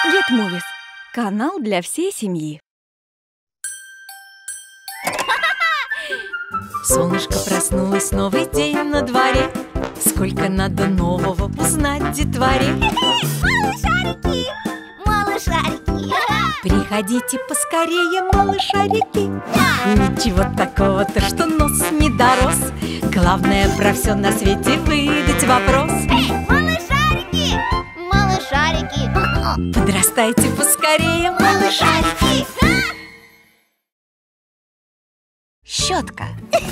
Get Movies – канал для всей семьи. Солнышко проснулось, новый день на дворе. Сколько надо нового узнать детворе. Малышарики, малышарики. Приходите поскорее, малышарики. Ничего такого-то, что нос не дорос. Главное про все на свете выдать вопрос. Малышарики, малышарики. Подрастайте поскорее, малышарики. Щетка.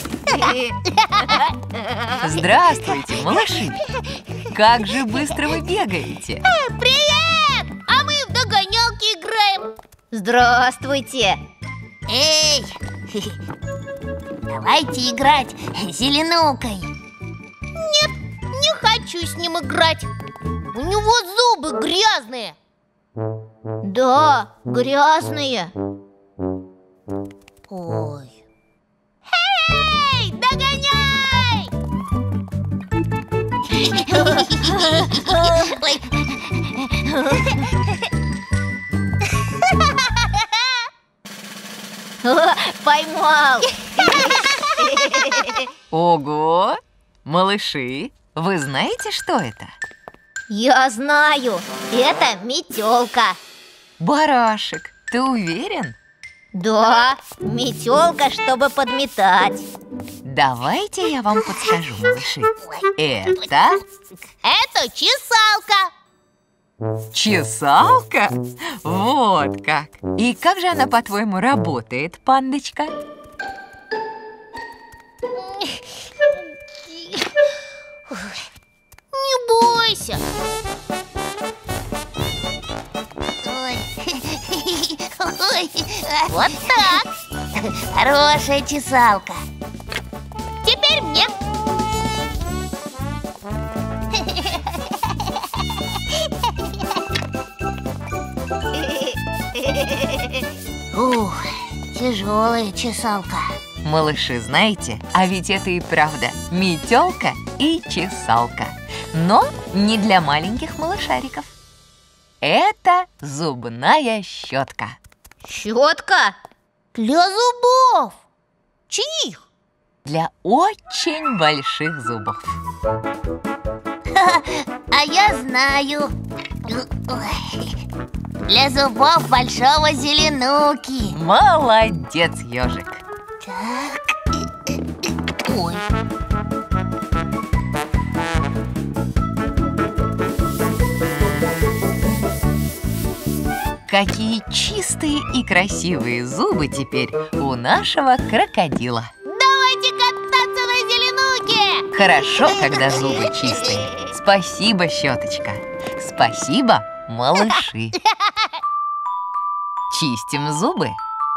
Здравствуйте, малыши. Как же быстро вы бегаете. Привет! А мы в догонялки играем. Здравствуйте. Эй, давайте играть зеленукой. Нет, не хочу с ним играть. У него зубы грязные. Да, грязные. Ой. Эй, догоняй! Поймал! Ого! Малыши, вы знаете, что это? Я знаю, это метелка. Барашек, ты уверен? Да, метелка, чтобы подметать. Давайте я вам подскажу, малыши. Это чесалка. Чесалка? Вот как! И как же она, по-твоему, работает, пандочка? Не бойся. Вот так. Хорошая чесалка. Теперь мне. Ух, тяжелая чесалка. Малыши, знаете, а ведь это и правда метелка и чесалка. Но не для маленьких малышариков. Это зубная щетка. Щетка? Для зубов. Чьих? Для очень больших зубов. А я знаю. Для зубов большого зеленуки. Молодец, ежик. Так. Ой. Какие чистые и красивые зубы теперь у нашего крокодила. Давайте кататься на зеленуке. Хорошо, когда зубы чистые. Спасибо, щеточка. Спасибо, малыши. Чистим зубы.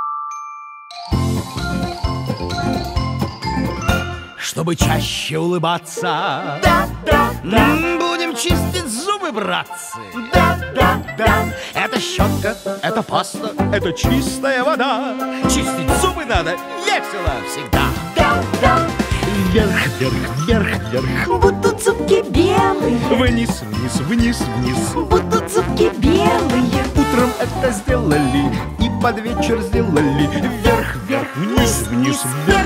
Чтобы чаще улыбаться, будем чистить зубы, братцы. Это щетка, это паста, это чистая вода. Чистить зубы надо весело всегда. Вверх, вверх, вверх, вверх. Будут зубки белые. Вниз, вниз, вниз, вниз. Будут зубки белые. Утром это сделали и под вечер сделали. Вверх, вверх, вниз, вниз, вверх.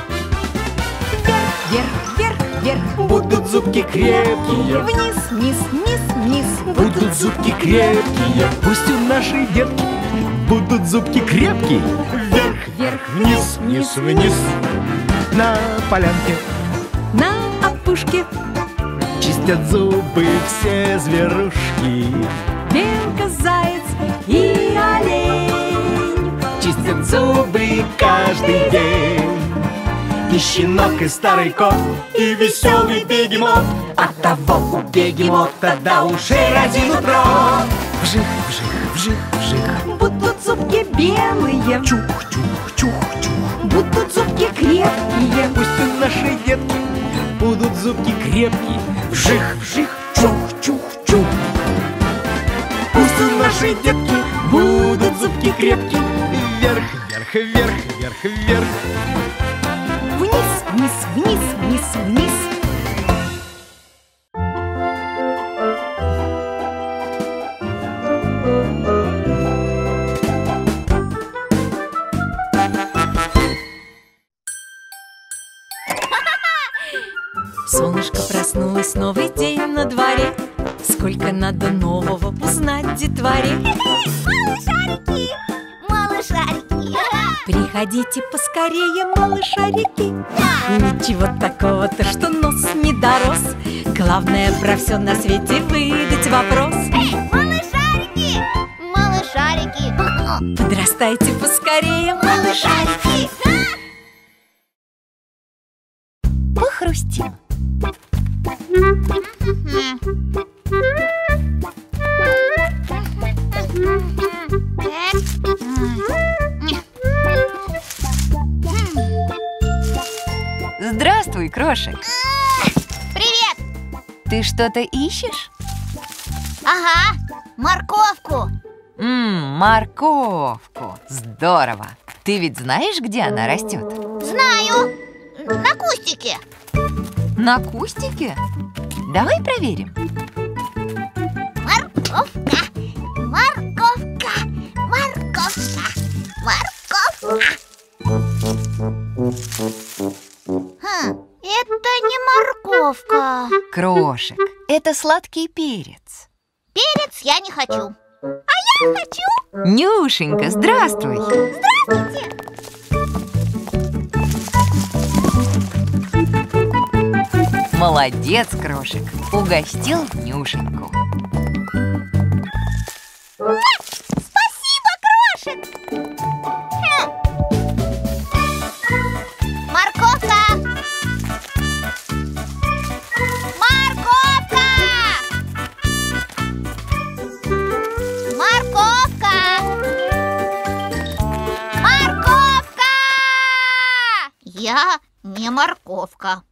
Вверх, вверх, вверх. Будут зубки крепкие. Вниз, вниз, вниз, вниз. Будут зубки крепкие. Пусть у нашей детки будут зубки крепкие. Вверх, Вверх, вниз, вниз, вниз. На полянке На опушке чистят зубы все зверушки. белка, заяц и олень. Чистят зубы каждый день. И щенок, и старый кот, и веселый бегемот. Оттого у бегемота до ушей разинут рот. Вжих, вжих, вжих, вжих. Будут зубки белые. Чух, чух, чух, чух. Будут зубки крепкие. Пусть у нашей детки будут зубки крепкие. Вжих, вжих, чух, чух, чух. Пусть у нашей детки будут зубки крепкие. Вверх, вверх, вверх, вверх, вверх. Вниз, вниз, вниз, вниз, вниз. Пусть новый день на дворе, сколько надо нового узнать детворе. Малышарики! Малышарики! Приходите поскорее, малышарики. Ничего такого-то, что нос не дорос. Главное про все на свете выдать вопрос. Малышарики! Малышарики! Подрастайте поскорее, малышарики. Похрустим. Здравствуй, крошек. Привет! Ты что-то ищешь? Ага, морковку. Морковку. Здорово. Ты ведь знаешь, где она растет? Знаю. На кустике. На кустике? Давай проверим. Морковка. Морковка. Морковка. Морковка. Это не морковка. Крошек, это сладкий перец. Перец я не хочу. А я хочу. Нюшенька, здравствуй. Здравствуйте. Молодец, крошек, угостил Нюшеньку. Спасибо, крошек. Морковка. Морковка. Морковка. Морковка. Я не морковка.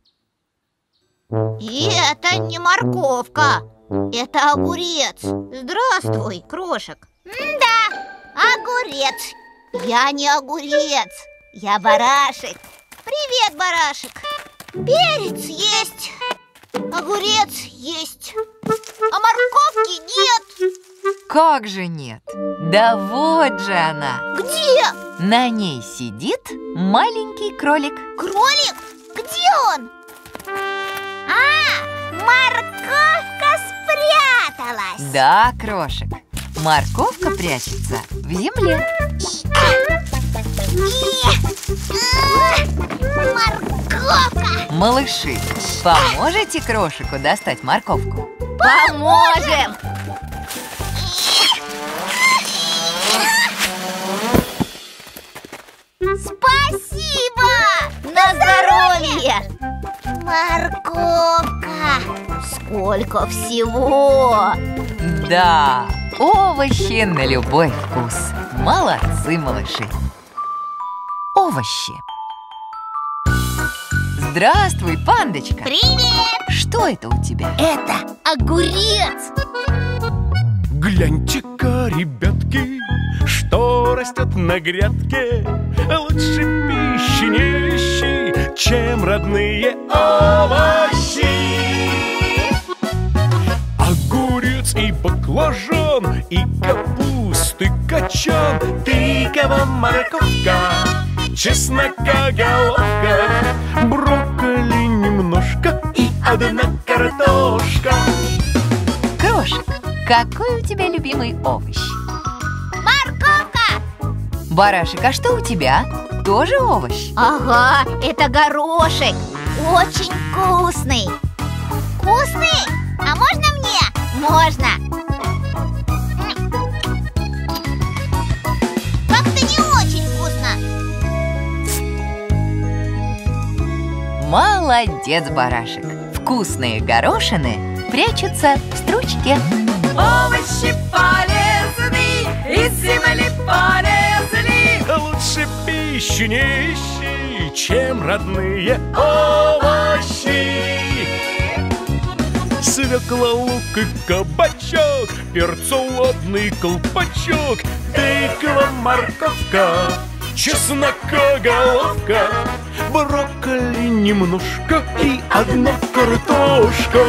И это не морковка. Это огурец. Здравствуй, крошек. Да, огурец. Я не огурец. Я барашек. Привет, барашек. Перец есть. Огурец есть. А морковки нет. Как же нет? Да вот же она. Где? На ней сидит маленький кролик. Кролик? Где он? А, морковка спряталась. Да, крошек, морковка прячется в земле. Морковка! Малыши, поможете крошику достать морковку? Поможем! Спасибо! На здоровье! Морковка! Сколько всего! Да, овощи на любой вкус. Молодцы, малыши. Овощи. Здравствуй, пандочка. Привет! Что это у тебя? Это огурец! Гляньте-ка, ребятки, что растет на грядке. Лучше пищи не ищи, чем родные овощи. Огурец и баклажан, и капусты качан, тыква, морковка, чеснока головка, брокколи немножко и одна картошка. Крошек, какой у тебя любимый овощ? Морковка! Барашек, а что у тебя? Тоже овощ? Ага, это горошек. Очень вкусный. Вкусный? А можно мне? Можно. Как-то не очень вкусно. Молодец, барашек. Вкусные горошины прячутся в стручке. Овощи полезны, из земли полезли. Лучше пищи не ищи, чем родные овощи. Свекла, лук и кабачок, перцоводный колпачок, тыква, морковка, чеснока головка, брокколи немножко и одна картошка.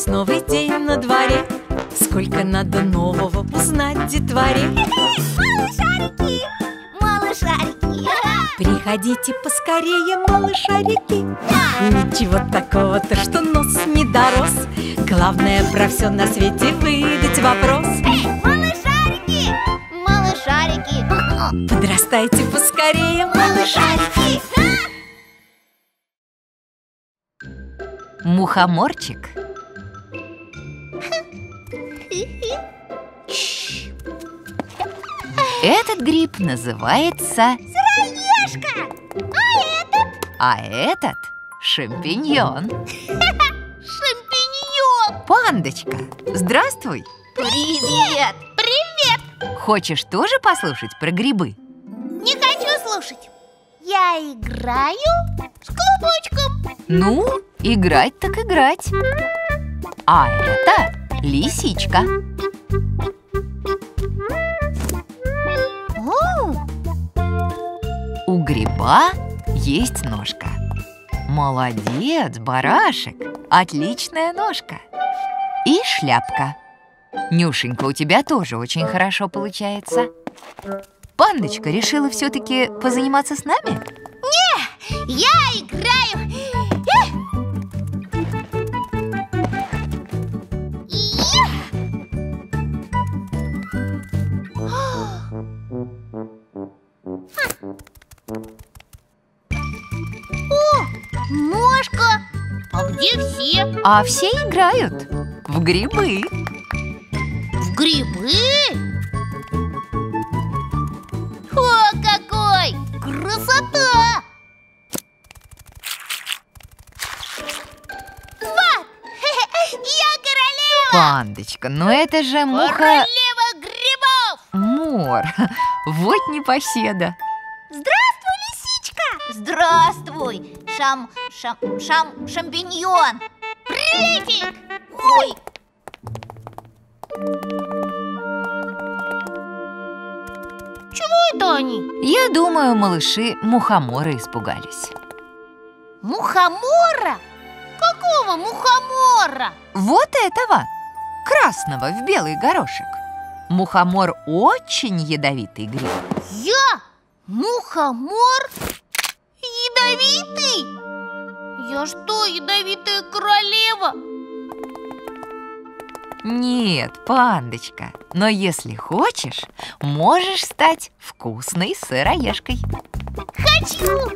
Весь новый день на дворе. Сколько надо нового узнать детворе. Малышарики, малышарики. Приходите поскорее, малышарики. Ничего такого-то, что нос не дорос. Главное про все на свете выдать вопрос. Малышарики, малышарики. Подрастайте поскорее, Малышарики. Мухоморчик. Этот гриб называется Сыроежка. А этот шампиньон. Шампиньон. Пандочка, здравствуй. Привет. Привет. Хочешь тоже послушать про грибы? Не хочу слушать. Я играю с клубочком. Ну, играть так играть. А это лисичка. О, У гриба есть ножка. Молодец, барашек. Отличная ножка. И шляпка. Нюшенька, у тебя тоже очень хорошо получается. Пандочка решила все-таки позаниматься с нами? я играю. О, ножка. А где все? А все играют в грибы. В грибы? О, какой! Красота! Вот! Я королева! Пандочка, но это же муха... Королева грибов! Мор. Вот непоседа. Здравствуй, лисичка! Здравствуй, шампиньон! Приветик! Ой! Чего это они? Я думаю, малыши мухомора испугались. Мухомора? Какого мухомора? Вот этого, красного в белый горошек. Мухомор очень ядовитый гриб. Я? Мухомор? Ядовитый? Я что, ядовитая королева? Нет, пандочка, но если хочешь, можешь стать вкусной сыроежкой. Хочу!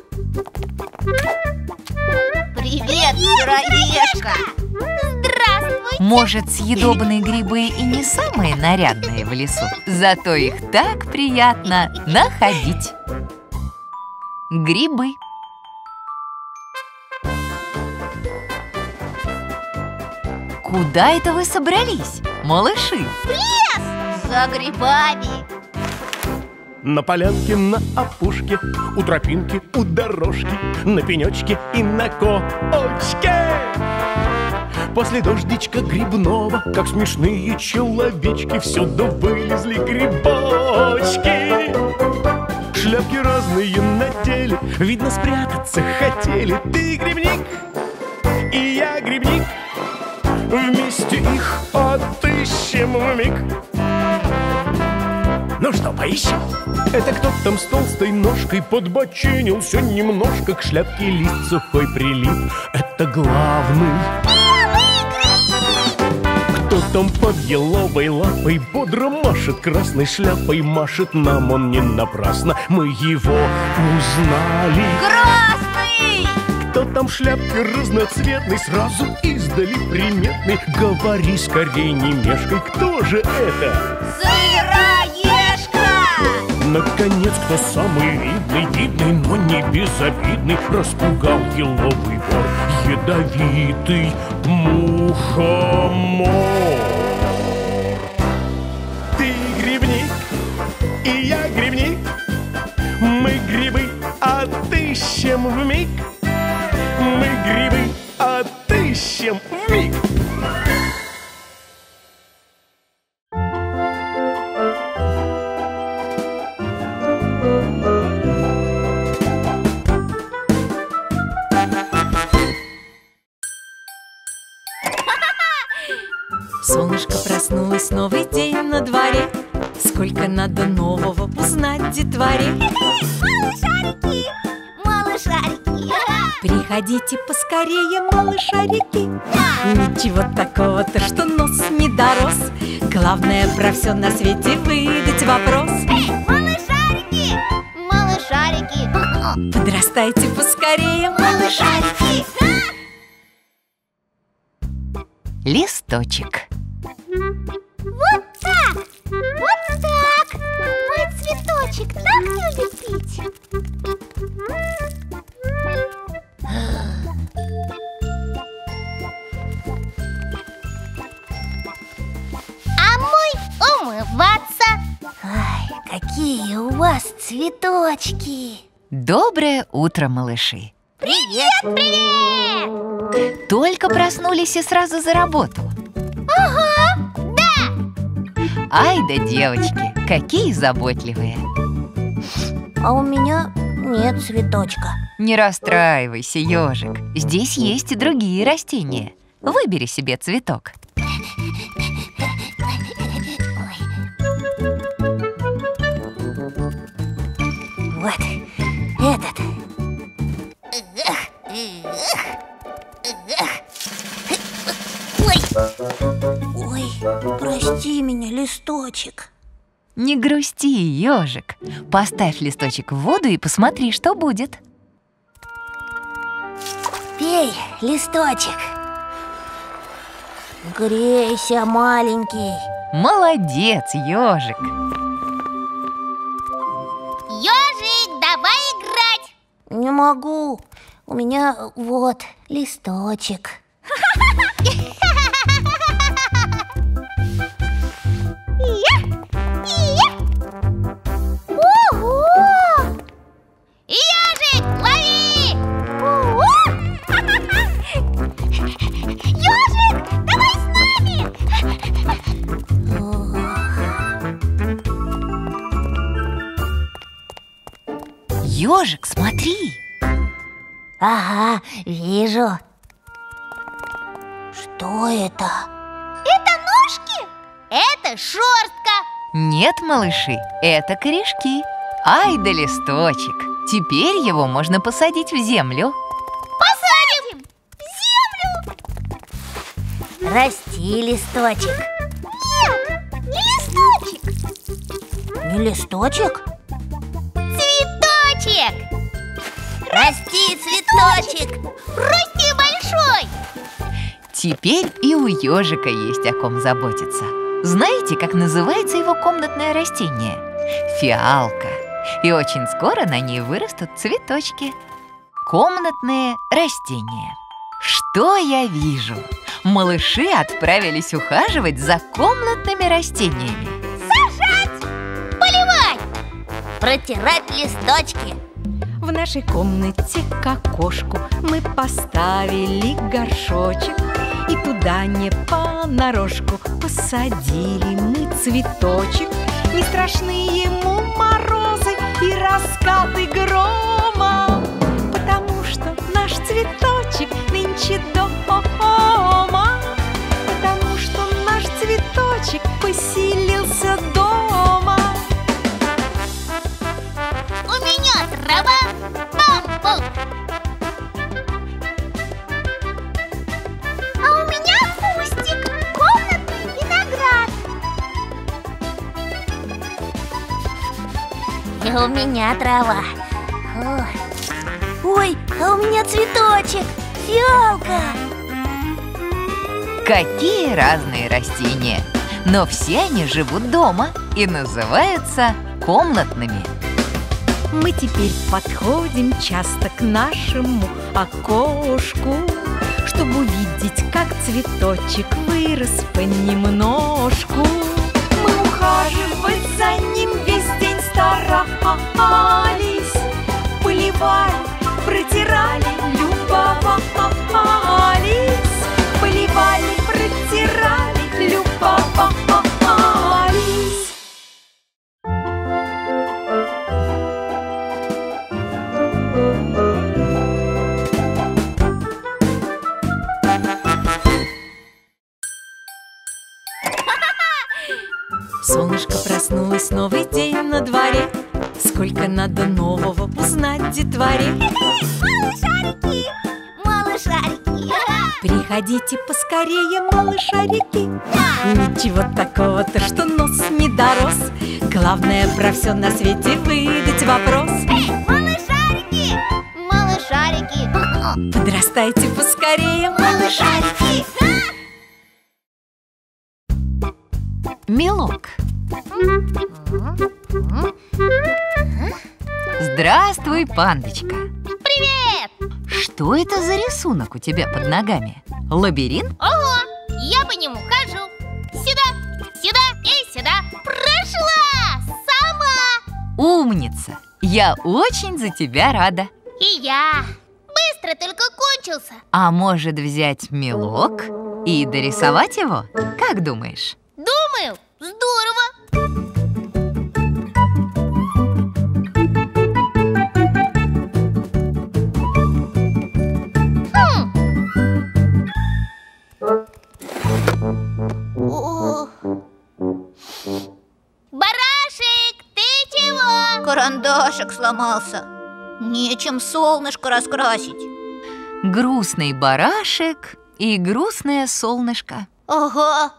Привет, сыроежка! Здравствуй! Может, съедобные грибы и не самые нарядные в лесу, зато их так приятно находить. Грибы. Куда это вы собрались, малыши? За грибами! На полянке, на опушке, у тропинки, у дорожки, на пенечке и на коочке. После дождичка грибного, как смешные человечки, всюду вылезли грибочки. Шляпки разные надели, видно, спрятаться хотели. Ты грибник, и я грибник, вместе их отыщем вмиг. Ну что, поищем? Это кто там с толстой ножкой подбочинился немножко, к шляпке лист сухой прилип. Это главный. Кто там под еловой лапой бодро машет красной шляпой? Машет нам он не напрасно, мы его узнали. Красный! Кто там в шляпке разноцветный, сразу издали приметный? Говори скорей, не мешкай, кто же это? Сыроежка! Наконец, кто самый видный, но не безобидный, распугал еловый вор, ядовитый мухомор. Ты грибник, и я грибник, мы грибы отыщем вмиг. Мы грибы отыщем вмиг. Солнышко проснулось, новый день на дворе. Сколько надо нового узнать детворе. Малышарики, малышарики. Приходите поскорее, малышарики. Ничего такого-то, что нос не дорос. Главное про все на свете выдать вопрос. Малышарики, малышарики. Подрастайте поскорее, малышарики. Листочек. Вот так, вот так. Мой цветочек так любит пить. А мой умываться. Ай, какие у вас цветочки. Доброе утро, малыши. Привет, привет. Только проснулись и сразу за работу. Ага, да. Ай да девочки, какие заботливые. А у меня нет цветочка. Не расстраивайся, ежик. Здесь есть и другие растения. Выбери себе цветок. Вот этот. Ой, прости меня, листочек. Не грусти, ежик. Поставь листочек в воду и посмотри, что будет. Пей, листочек. Грейся, маленький. Молодец, ежик. Ежик, давай играть. Не могу. У меня вот листочек. Ого! Ежик, лови! Ежик, давай с нами! Ежик, смотри. Ага, вижу. Что это? Это ножки? Это шерстка. Нет, малыши, это корешки. Ай да листочек. Теперь его можно посадить в землю. Посадим в землю. Расти, листочек. Нет, не листочек. Не листочек? Цветочек. Расти, цветочек. Расти большой. Теперь и у ежика есть о ком заботиться. Знаете, как называется его комнатное растение? Фиалка. И очень скоро на ней вырастут цветочки. Комнатные растения. Что я вижу? Малыши отправились ухаживать за комнатными растениями. Сажать, поливать, протирать листочки. В нашей комнате к окошку мы поставили горшочек, и туда не понарошку посадили мы цветочек. Не страшны ему морозы и раскаты грома, потому что наш цветочек нынче дома, потому что наш цветочек поселился дома. У меня трава, бамбук. А у меня кустик, комнатный виноград. И у меня трава. Ой, а у меня цветочек, фиалка. Какие разные растения! Но все они живут дома и называются комнатными. Мы теперь подходим часто к нашему окошку, чтобы увидеть, как цветочек вырос понемножку. Мы ухаживать за ним весь день старались, поливали, протирали, любовались, поливали, протирали, любовались. Солнышко проснулось, новый день на дворе. Сколько надо нового узнать детворе. Малышарики, малышарики. Приходите поскорее, малышарики. Ничего такого-то, что нос не дорос. Главное про все на свете выдать вопрос. Малышарики, малышарики. Подрастайте поскорее, малышарики. Мелок. Здравствуй, пандочка. Привет! Что это за рисунок у тебя под ногами? Лабиринт? Ого, я по нему хожу. Сюда, сюда и сюда. Прошла сама. Умница! Я очень за тебя рада. И я. Быстро только кончился. А может взять мелок и дорисовать его? Как думаешь? Думаю, здорово. О. Барашек, ты чего? Карандашик сломался. Нечем солнышко раскрасить. Грустный барашек и грустное солнышко. Ага.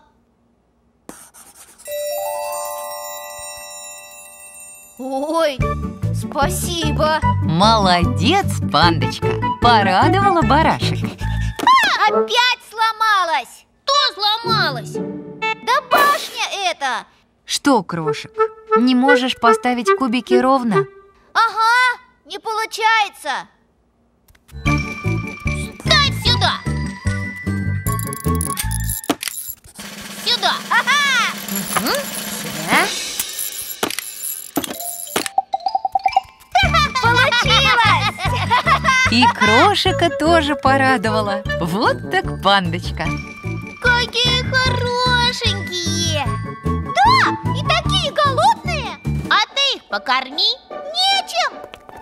Ой, спасибо. Молодец, пандочка! Порадовала барашек. Опять сломалась. Что сломалась? Да башня это. Что, крошек, не можешь поставить кубики ровно? Ага, не получается. Ставь сюда. Сюда. Ага. Сюда. Получилось. И крошика тоже порадовала. Вот так пандочка. Какие хорошенькие. Да, и такие голодные. А ты их покорми. Нечем.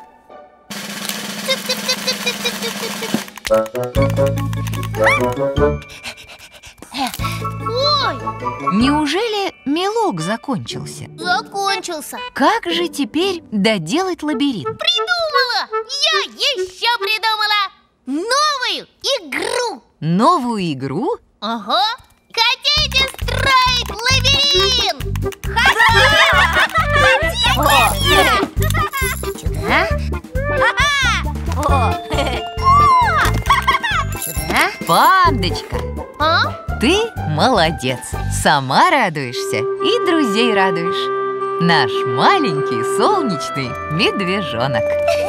Ой, Неужели мелок закончился? закончился. Как же теперь доделать лабиринт? Придумала! Я еще придумала! Новую игру! Новую игру? Ага! Хотите строить лабиринт? Сюда. Сюда. Пандочка, А? ты молодец. Сама радуешься и друзей радуешь. Наш маленький солнечный медвежонок.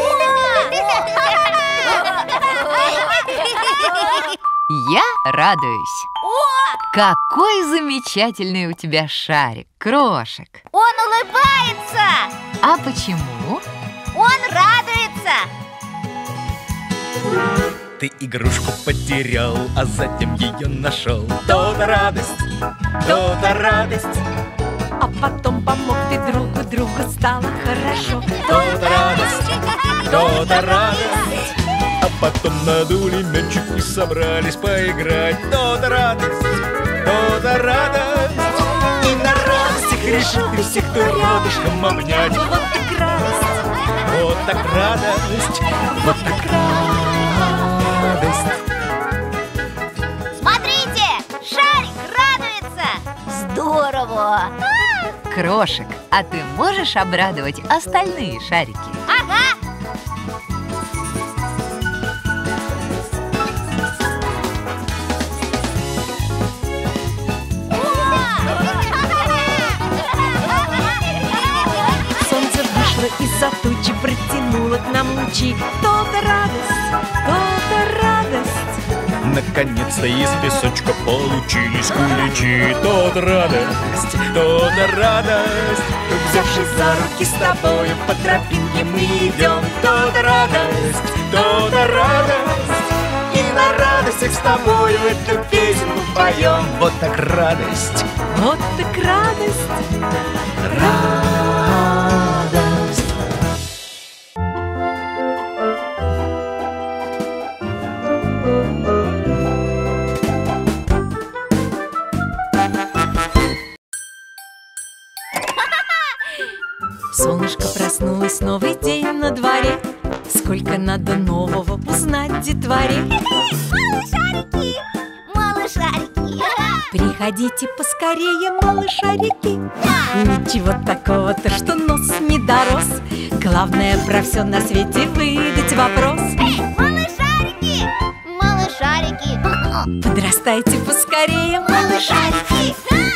Я радуюсь. Какой замечательный у тебя шарик, крошек. Он улыбается! А почему? Он радуется! Ты игрушку потерял, а затем ее нашел. То-то радость, то-то радость. А потом помог ты другу стало хорошо. То-то радость, то-то радость. А потом надули мячик и собрались поиграть. То-то радость, то-то радость. И на радостях решил ты всех кто рядышком обнять. Вот так радость, Вот так радость, вот так радость. Смотрите! Шарик радуется! Здорово! Крошек, а ты можешь обрадовать остальные шарики? Ага! солнце вышло из-за тучи, протянуло к нам лучи. То-то радость, то-то радость. Наконец-то из песочка получились куличи. То-то радость, то-то радость. Взявшись за руки с тобою по тропинке мы идем. То-то радость, то-то радость. И на радостях с тобою эту песенку поем. Вот так радость, Вот так радость. радость. Солнышко проснулось, новый день на дворе. Сколько надо нового узнать детворе. Малышарики, малышарики. Приходите поскорее, малышарики. Ничего такого-то, что нос не дорос. Главное про все на свете выдать вопрос. Малышарики, малышарики. Подрастайте поскорее, малышарики.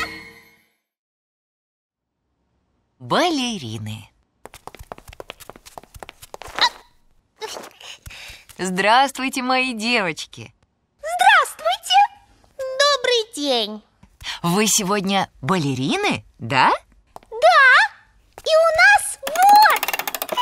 Балерины. Здравствуйте, мои девочки. Здравствуйте. Добрый день. Вы сегодня балерины, да? Да, и у нас вот.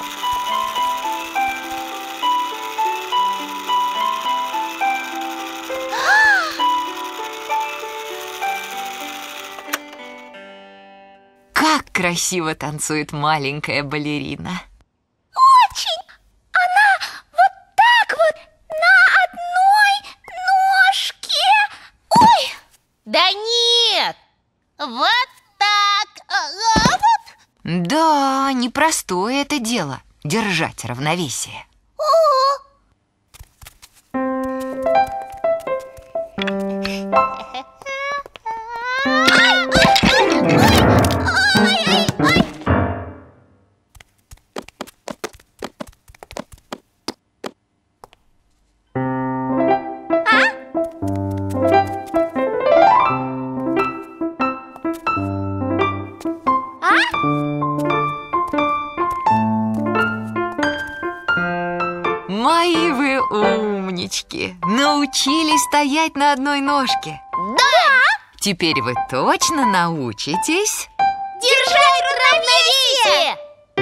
Как красиво танцует маленькая балерина. Очень. Она вот так вот на одной ножке. Ой. Да нет. Вот так. Вот. Да, непростое это дело — держать равновесие. Мои вы умнички! Научились стоять на одной ножке. Да. Теперь вы точно научитесь Держать равновесие.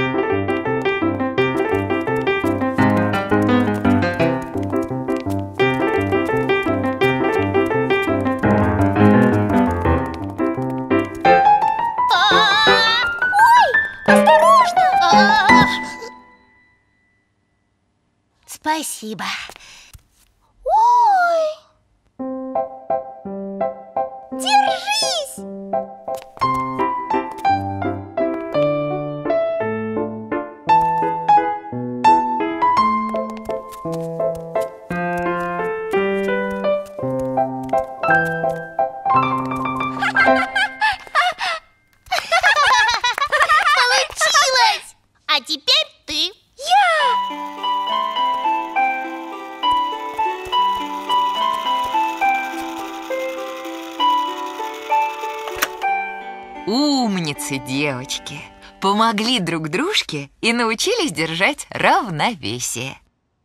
Ой, осторожно. Спасибо. Ой. Держись. Получилось! А теперь ты. умницы, девочки. Помогли друг дружке и научились держать равновесие.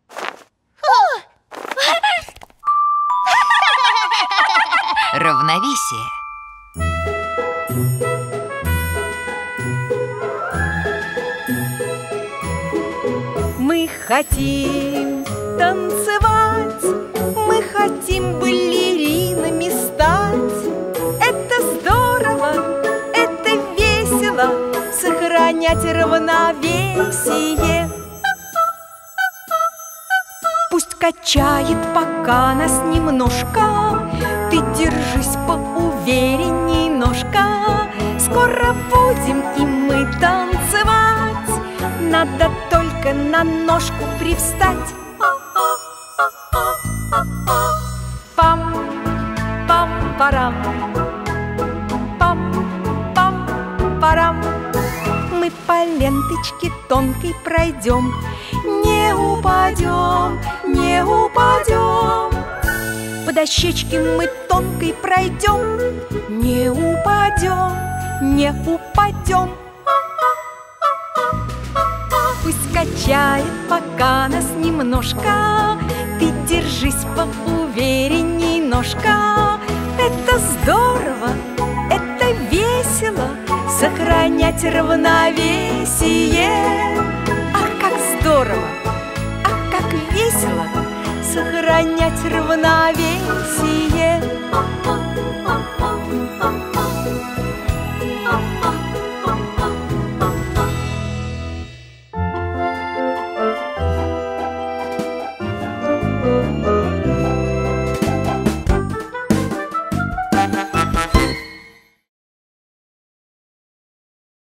Равновесие. Мы хотим танцевать, мы хотим балеринами стать. Это здорово, это весело, сохранять равновесие. Пусть качает пока нас немножко, ты держись поуверенней, ножка. Скоро будем и мы танцевать, надо только на ножку привстать. Пам-пам-парам, пам-пам-парам. Мы по ленточке тонкой пройдем, не упадем, не упадем. По дощечке мы тонкой пройдем, не упадем, не упадем. Пусть качает пока нас немножко, ты держись поуверенней, ножка. Это здорово, это весело, сохранять равновесие. Ах, как здорово, ах, как весело, сохранять равновесие.